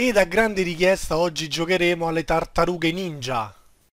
Ed a grande richiesta oggi giocheremo alle tartarughe ninja.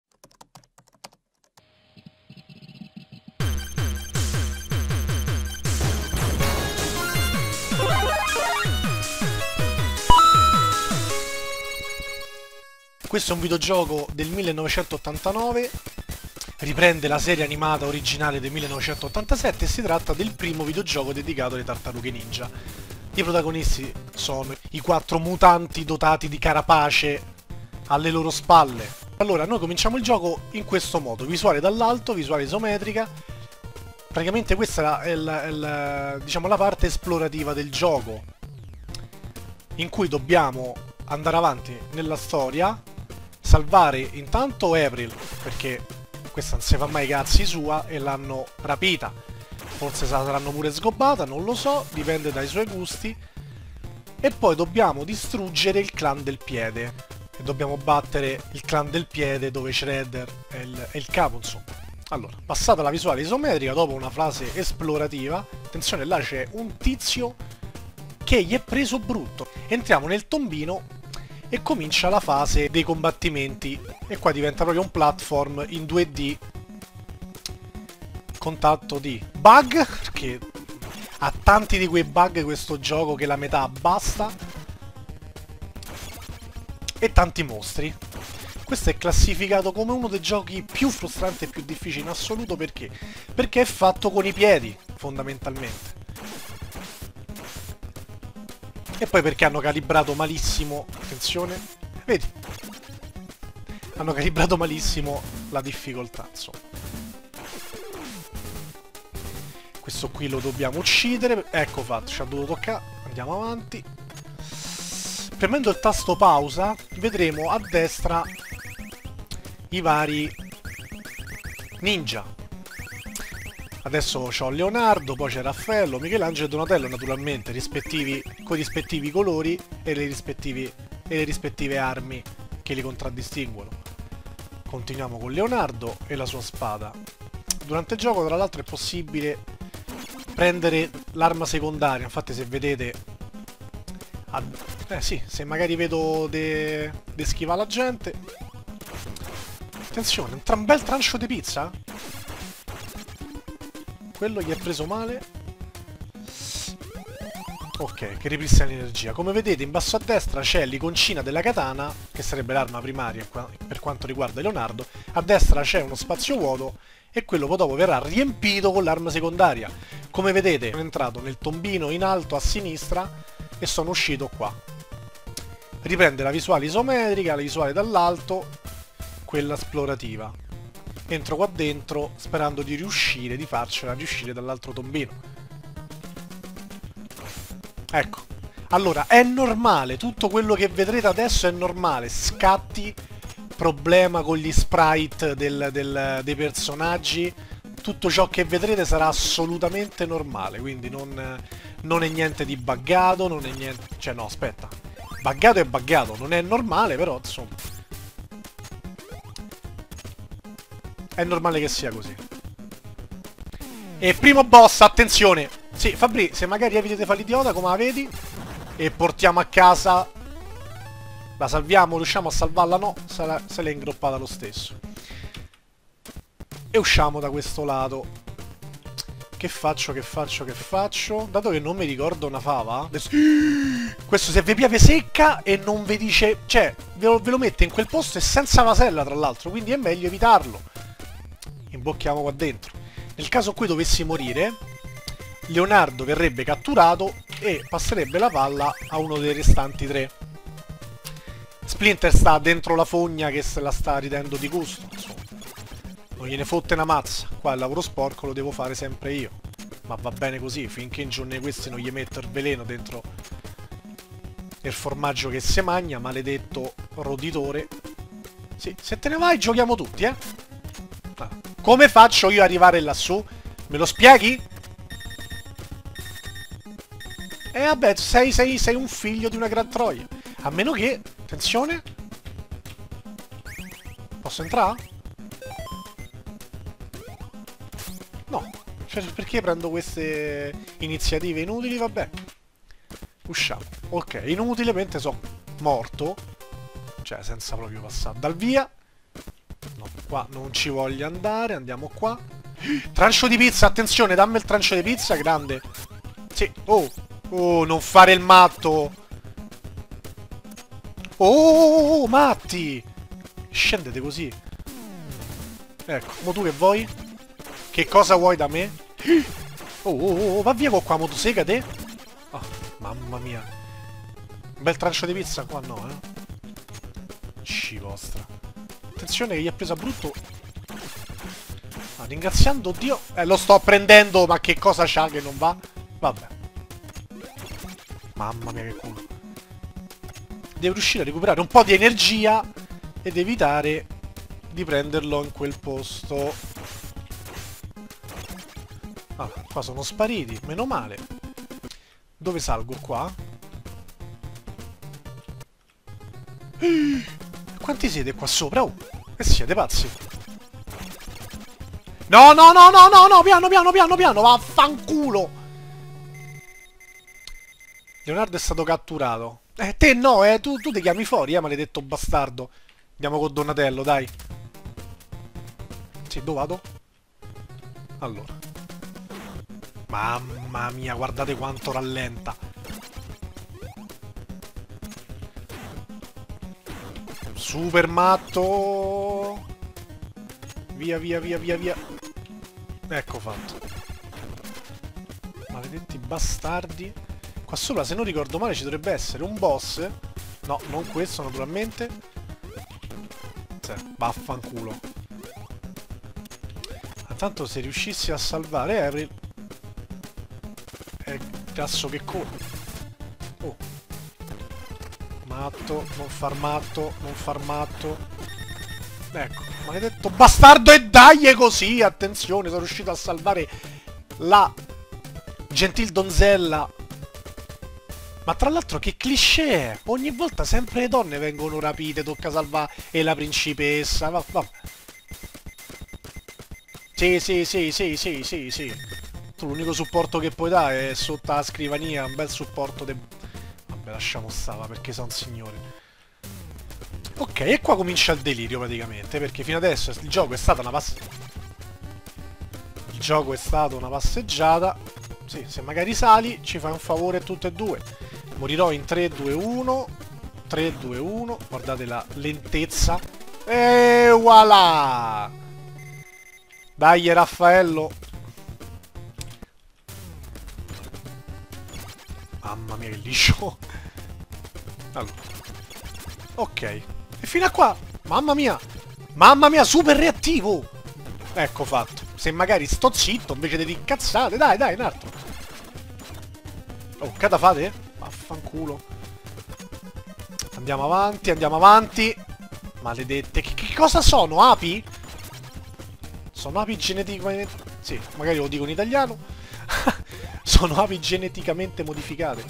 Questo è un videogioco del 1989, riprende la serie animata originale del 1987 e si tratta del primo videogioco dedicato alle tartarughe ninja. I protagonisti sono i 4 mutanti dotati di carapace alle loro spalle. Allora, noi cominciamo il gioco in questo modo, visuale dall'alto, visuale isometrica. Praticamente questa è diciamo, la parte esplorativa del gioco, in cui dobbiamo andare avanti nella storia, salvare intanto April, perché questa non si fa mai cazzi sua e l'hanno rapita. Forse se la saranno pure sgobbata, non lo so, dipende dai suoi gusti. E poi dobbiamo distruggere il clan del piede. E dobbiamo battere il clan del piede dove Shredder è il capo, insomma. Allora, passata la visuale isometrica, dopo una fase esplorativa, attenzione, là c'è un tizio che gli è preso brutto. Entriamo nel tombino e comincia la fase dei combattimenti. E qua diventa proprio un platform in 2D. Contatto di bug, perché ha tanti di quei bug questo gioco che la metà basta. E tanti mostri. Questo è classificato come uno dei giochi più frustranti e più difficili in assoluto, perché? Perché è fatto con i piedi, fondamentalmente. E poi perché hanno calibrato malissimo, attenzione, vedi? Hanno calibrato malissimo la difficoltà, insomma. Questo qui lo dobbiamo uccidere, ecco fatto, ci ha dovuto toccare, andiamo avanti. Premendo il tasto pausa vedremo a destra i vari ninja. Adesso c'ho Leonardo, poi c'è Raffaello, Michelangelo e Donatello, naturalmente, con i rispettivi colori e le rispettive armi che li contraddistinguono. Continuiamo con Leonardo e la sua spada. Durante il gioco, tra l'altro, è possibile prendere l'arma secondaria. Infatti, se vedete... sì, se magari vedo de schivare la gente... Attenzione, un bel trancio di pizza? Quello gli è preso male. Ok, che ripristina l'energia. Come vedete in basso a destra c'è l'iconcina della katana, che sarebbe l'arma primaria per quanto riguarda Leonardo. A destra c'è uno spazio vuoto e quello poi dopo verrà riempito con l'arma secondaria. Come vedete sono entrato nel tombino in alto a sinistra e sono uscito qua. Riprende la visuale isometrica, la visuale dall'alto, quella esplorativa. Entro qua dentro sperando di riuscire, di farcela riuscire dall'altro tombino. Ecco. Allora, è normale, tutto quello che vedrete adesso è normale. Scatti, problema con gli sprite dei personaggi, tutto ciò che vedrete sarà assolutamente normale, quindi non è niente di buggato, non è niente... Cioè no, aspetta. Buggato è buggato, non è normale, però insomma... È normale che sia così. E primo boss, attenzione! Sì, Fabri, se magari eviti di fare l'idiota, come la vedi, e portiamo a casa... La salviamo, riusciamo a salvarla? No, se l'è ingroppata lo stesso. E usciamo da questo lato. Che faccio? Dato che non mi ricordo una fava... Adesso... Questo se vi piace secca e non vi dice... Cioè, ve lo mette in quel posto e senza vasella, tra l'altro, quindi è meglio evitarlo. Imbocchiamo qua dentro. Nel caso in cui dovessi morire, Leonardo verrebbe catturato e passerebbe la palla a uno dei restanti 3. Splinter sta dentro la fogna che se la sta ridendo di gusto, insomma. Non gliene fotte una mazza. Qua il lavoro sporco lo devo fare sempre io. Ma va bene così, finché in giorni questi non gli metto il veleno dentro il formaggio che si magna, maledetto roditore. Sì, se te ne vai giochiamo tutti, eh? Come faccio io ad arrivare lassù? Me lo spieghi? Vabbè, sei un figlio di una gran troia. A meno che... Attenzione. Posso entrare? No. Cioè, perché prendo queste iniziative inutili? Vabbè. Usciamo. Ok, inutilmente so morto. Cioè, senza proprio passare dal via. No, qua non ci voglio andare, andiamo qua. Trancio di pizza, attenzione, dammi il trancio di pizza, grande. Sì, oh, oh, non fare il matto. Oh, matti. Scendete così. Ecco, mo tu che vuoi? Che cosa vuoi da me? Oh, oh, oh, va via con qua motosega te. Oh, mamma mia. Un bel trancio di pizza qua no, Sci vostra. Attenzione che gli ha preso a brutto. Ah, ringraziando Dio. Lo sto prendendo, ma che cosa c'ha che non va? Vabbè. Mamma mia che culo. Devo riuscire a recuperare un po' di energia ed evitare di prenderlo in quel posto. Ah, qua sono spariti, meno male. Dove salgo qua? Quanti siete qua sopra? Oh, che siete pazzi? No, no, no, no, no, no, piano, piano, piano, piano, vaffanculo! Leonardo è stato catturato. Te no, tu ti chiami fuori, maledetto bastardo. Andiamo con Donatello, dai. Sì, dove vado? Allora. Mamma mia, guardate quanto rallenta. Super matto. Via, via, via, via, via. Ecco fatto. Maledetti bastardi. Qua sopra, se non ricordo male, ci dovrebbe essere un boss. No, non questo, naturalmente. Sì, vaffanculo. Tanto se riuscissi a salvare April... È grasso che corre. Oh. Matto, non far matto, non far matto. Ecco, maledetto bastardo, e dai così, attenzione, sono riuscito a salvare la gentil donzella. Ma tra l'altro che cliché è? Ogni volta sempre le donne vengono rapite, tocca salvare e la principessa, va. Sì, sì, sì, sì, sì, sì, sì. Tu l'unico supporto che puoi dare è sotto la scrivania, un bel supporto de... Vabbè, lasciamo stare, perché sono signore. Ok, e qua comincia il delirio praticamente, perché fino adesso il gioco è stata una passeggiata. Sì, se magari sali, ci fai un favore tutte e due. Morirò in 3, 2, 1. 3, 2, 1. Guardate la lentezza. E voilà! Dai, Raffaello. Mamma mia, che liscio. Allora. Ok. E fino a qua. Mamma mia. Mamma mia, super reattivo. Ecco fatto. Se magari sto zitto invece di incazzate. Dai, dai, un altro. Oh, che fate? Vaffanculo. Andiamo avanti, andiamo avanti. Maledette. Che cosa sono? Api? Sono api geneticamente... Sì, magari lo dico in italiano. Sono api geneticamente modificate.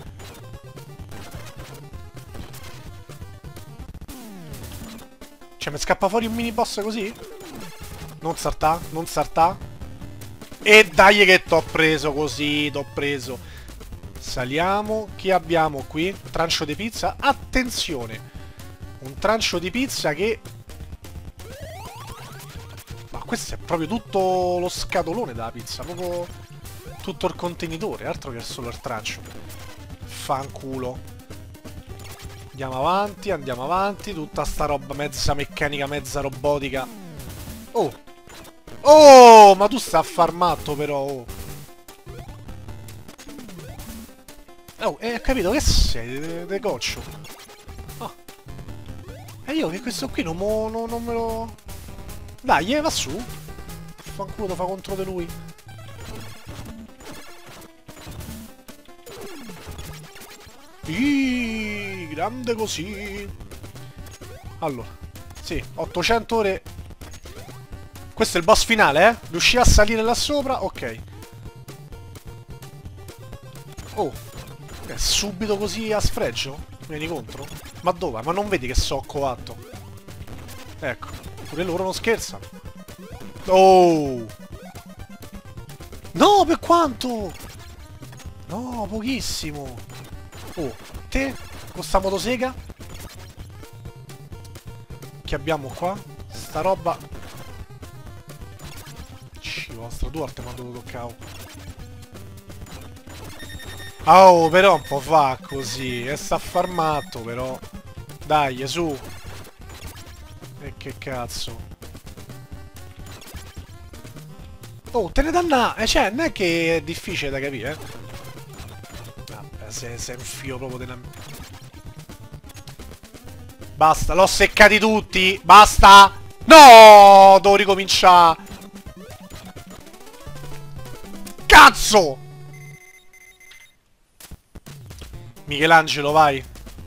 Cioè, mi scappa fuori un mini boss così? Non saltà, non saltà. E dai che t'ho preso così, t'ho preso. Saliamo. Chi abbiamo qui? Trancio di pizza. Attenzione. Un trancio di pizza che... Questo è proprio tutto lo scatolone della pizza, proprio tutto il contenitore, altro che solo il trancio. Fanculo. Andiamo avanti, tutta sta roba mezza meccanica, mezza robotica. Oh! Oh! Ma tu stai a far matto però, oh! Oh, hai capito che sei, de goccio? Oh. E io che questo qui non me lo... Dai, va su. Fanculo lo fa contro di lui. Grande così. Allora, sì, 800 ore. Questo è il boss finale, Riuscì a salire là sopra? Ok. Oh, subito così a sfregio? Mi vieni contro? Ma dove? Ma non vedi che so coatto? Ecco. Pure loro non scherzano. Oh! No, per quanto? No, pochissimo. Oh, te? Con sta motosega? che abbiamo qua? Sta roba... vostra, due volte mi ha dovuto toccare. Oh, però un po' fa così. E sta farmato, però. Dai, su. E che cazzo. Oh, te ne danna... cioè, non è che è difficile da capire, Vabbè, sei un fio proprio della... Basta, l'ho seccati tutti. Basta. No, devo ricominciare. Cazzo! Michelangelo, vai.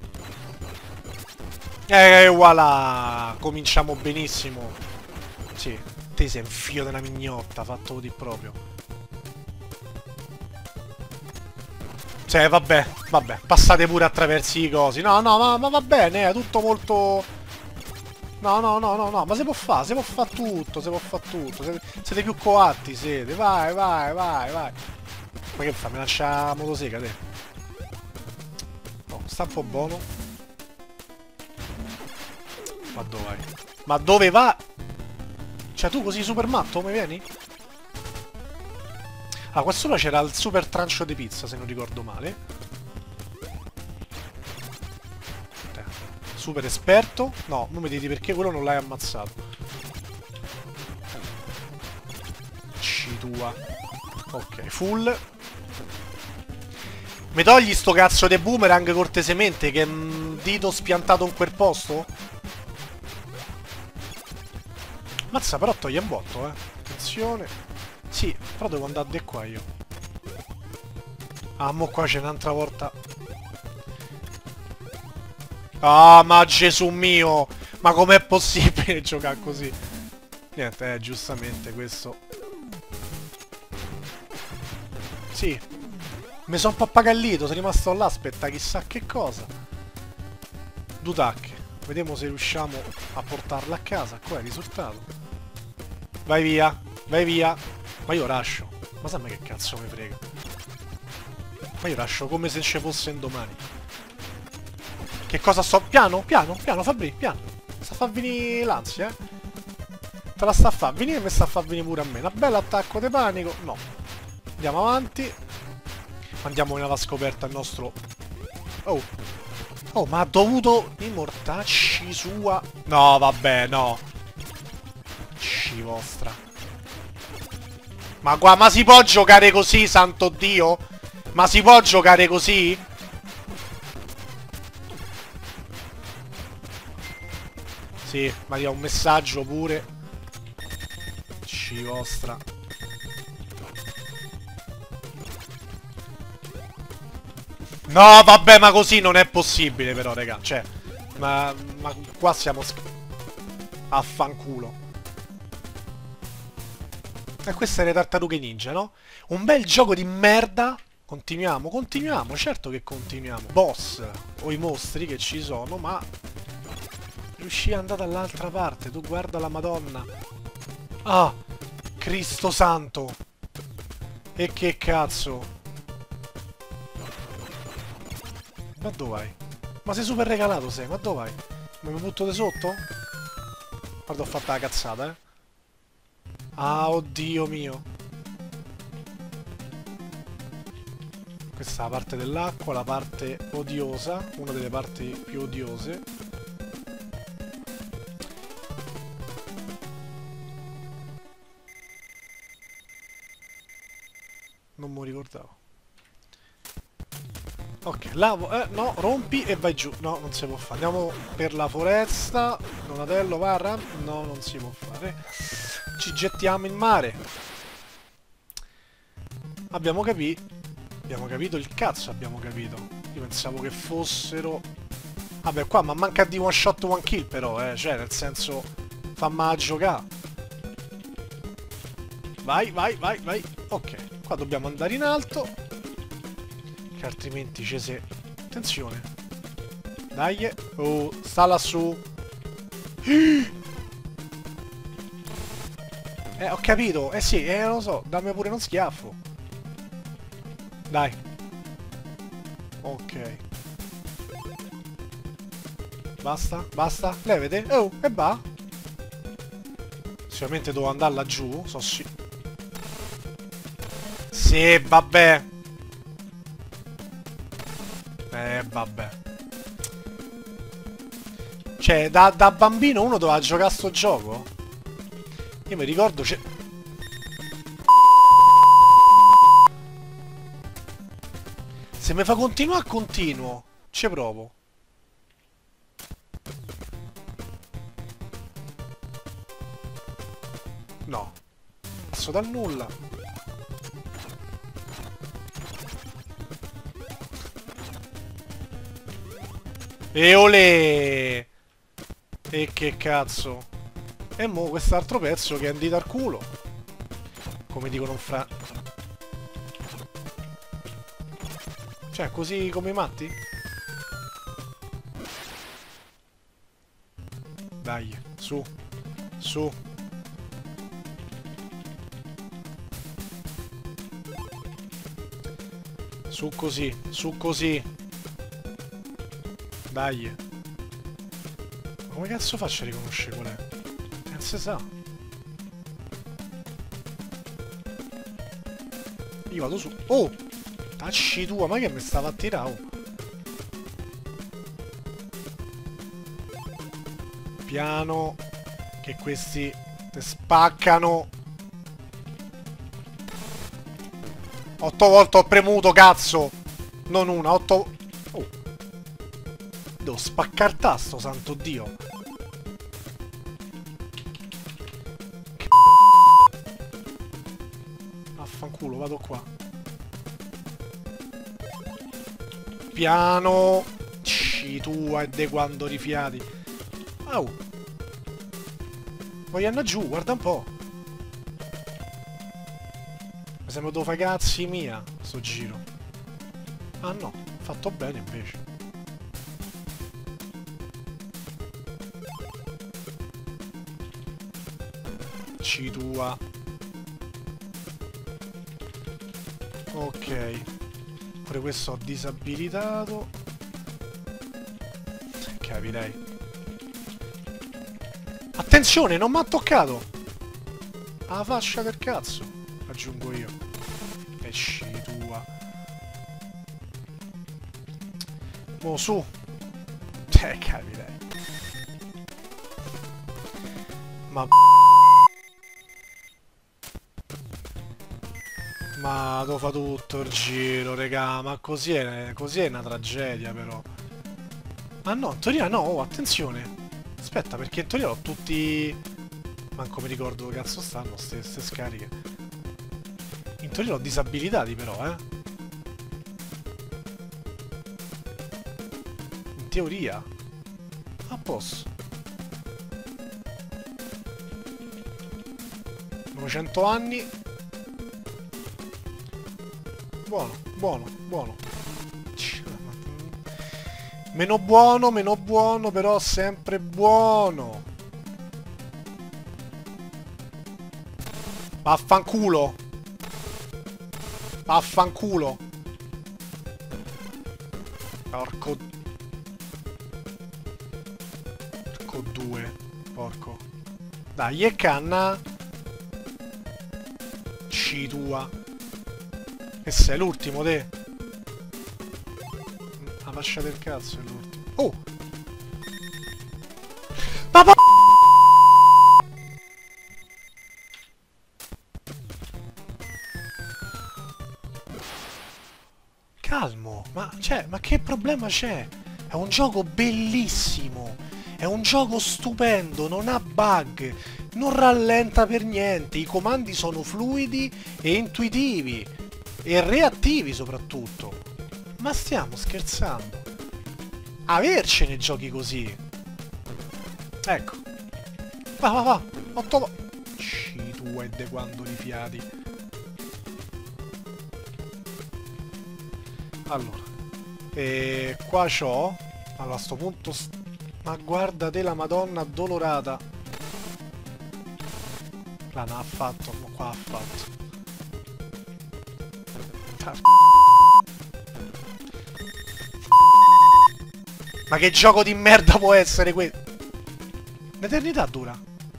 Voilà. Cominciamo benissimo. Sì, te sei un fio della mignotta, fatto di proprio. Cioè, vabbè, passate pure attraverso i cosi. No, ma va bene, è tutto molto... No, ma si può fare tutto, Siete più coatti, siete. Vai. Ma che fa? Mi lancia la motosega, te? Oh, sta un po' buono. Ma dove vai? Ma dove va? Cioè, tu così super matto, come vieni? Ah, qua sopra c'era il super trancio di pizza, se non ricordo male. Super esperto. No, non mi dite perché quello non l'hai ammazzato. Ci tua. Ok, full. Mi togli sto cazzo di boomerang cortesemente, che è un dito spiantato in quel posto? Mazza, però toglie un botto, Attenzione. Sì, però devo andare di qua io. Ah, mo qua c'è un'altra volta. Ah, ma Gesù mio! Ma com'è possibile giocare così? Niente, giustamente questo. Sì. Mi sono un po' appagallito, sono rimasto là, aspetta chissà che cosa. Due tacche. Vediamo se riusciamo a portarla a casa. Qua è il risultato. Vai via, vai via. Ma io lascio. Ma sai che cazzo mi frega? Ma io lascio come se ci fosse un domani. Che cosa sto... Piano, Fabri, piano. Sta a far venire l'ansia, Te la sta a far venire e mi sta a far venire pure a me. Una bella attacco di panico. No. Andiamo avanti. Andiamo nella scoperta il nostro... Oh. Oh, ma ha dovuto... I mortacci sua... No, vabbè, no. Ci vostra. Ma qua, ma si può giocare così, santo Dio? Ma si può giocare così? Sì, ma arriva un messaggio pure. Ci vostra. No, vabbè, ma così non è possibile però, raga. Cioè, ma qua siamo... Affanculo. E queste sono le tartarughe ninja, no? Un bel gioco di merda. Continuiamo, certo che continuiamo. Boss, o i mostri che ci sono, ma... Riuscì ad andare dall'altra parte, tu guarda la Madonna. Ah, Cristo santo. E che cazzo. Ma dove vai? Ma sei super regalato, sei, ma dove vai? Mi butto di sotto? Guarda, ho fatto la cazzata, Ah, oddio mio. Questa è la parte dell'acqua, la parte odiosa, una delle parti più odiose. Non mi ricordavo. Ok, lavo, no, rompi e vai giù. No, non si può fare. Andiamo per la foresta. Donatello, varra. No, non si può fare. Ci gettiamo in mare. Abbiamo capito. Abbiamo capito il cazzo, abbiamo capito. Io pensavo che fossero... Vabbè, qua ma manca di one shot, one kill però, Cioè, nel senso... Famma a giocare. Vai. Ok, qua dobbiamo andare in alto. Che altrimenti ci se... Attenzione. Dai. Oh, sta lassù. Ho capito. Sì, lo so. Dammi pure uno schiaffo. Dai. Ok. Basta, basta, levete. Oh, e va. Sicuramente devo andare laggiù. So sì. Sì, vabbè. Vabbè. Cioè, da bambino uno doveva giocare a sto gioco? Io mi ricordo c'è... Se mi fa continuare, continuo. Ci provo. No. Passo dal nulla. E olè! E che cazzo? E mo' quest'altro pezzo che è un dito al culo. Come dicono fra... Cioè, così come i matti? Dai, su. Su. Su così, su così. Dai. Ma come cazzo faccio a riconoscere qual è? Non si sa. Io vado su. Oh! Tacci tua, ma che mi stava a tirare? Oh. Piano. Che questi te spaccano. 8 volte ho premuto, cazzo! Non una, 8... Oh. Devo spaccare il tasto, santo Dio. Che... Affanculo, vado qua. Piano. Ci tua e de quando rifiati. Au. Voglio andare giù, guarda un po'. Mi sembra devo fare cazzi mia, sto giro. Ah no, fatto bene invece. Ci tua. Ok. Pure questo ho disabilitato. Capirei. Attenzione, non mi ha toccato! La fascia del cazzo. Aggiungo io. Esci tua. Mo su. Capirei. Ma... Ma devo fare tutto il giro, regà. Ma così è una tragedia, però. Ma no, in teoria no, oh, attenzione. Aspetta, perché in teoria ho tutti... Manco mi ricordo dove cazzo stanno ste scariche. In teoria l'ho disabilitati però, eh. In teoria. A posto. 900 anni. Buono, buono, buono. Meno buono, però sempre buono. Vaffanculo. Vaffanculo. Porco. Porco due. Porco. Dai, e canna. Ci tua. E sei l'ultimo, te. La fascia del cazzo è l'ultimo. Oh! Papà! Calmo, ma che problema c'è? È un gioco bellissimo, è un gioco stupendo, non ha bug, non rallenta per niente, i comandi sono fluidi e intuitivi e reattivi soprattutto. Ma stiamo scherzando? Avercene giochi così. Ecco. Va. 8 Ci tu e de quando rifiati. Allora, e qua c'ho. Allora, a sto punto. Ma guarda te la Madonna addolorata. Là non ha fatto, ma qua ha fatto. Ma che gioco di merda può essere questo? Un'eternità dura.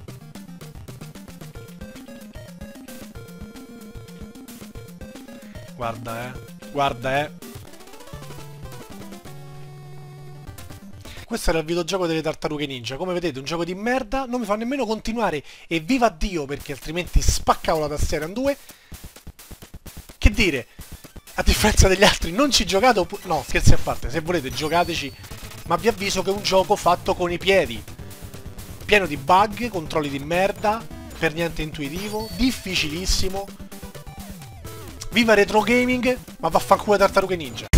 Guarda, guarda, Questo era il videogioco delle tartarughe ninja. Come vedete, un gioco di merda. Non mi fa nemmeno continuare. E viva Dio, perché altrimenti spaccavo la tastiera in due. Che dire? A differenza degli altri, non ci giocate. No, scherzi a parte. Se volete, giocateci. Ma vi avviso che è un gioco fatto con i piedi. Pieno di bug, controlli di merda. Per niente intuitivo. Difficilissimo. Viva Retro Gaming. Ma vaffanculo le tartarughe ninja.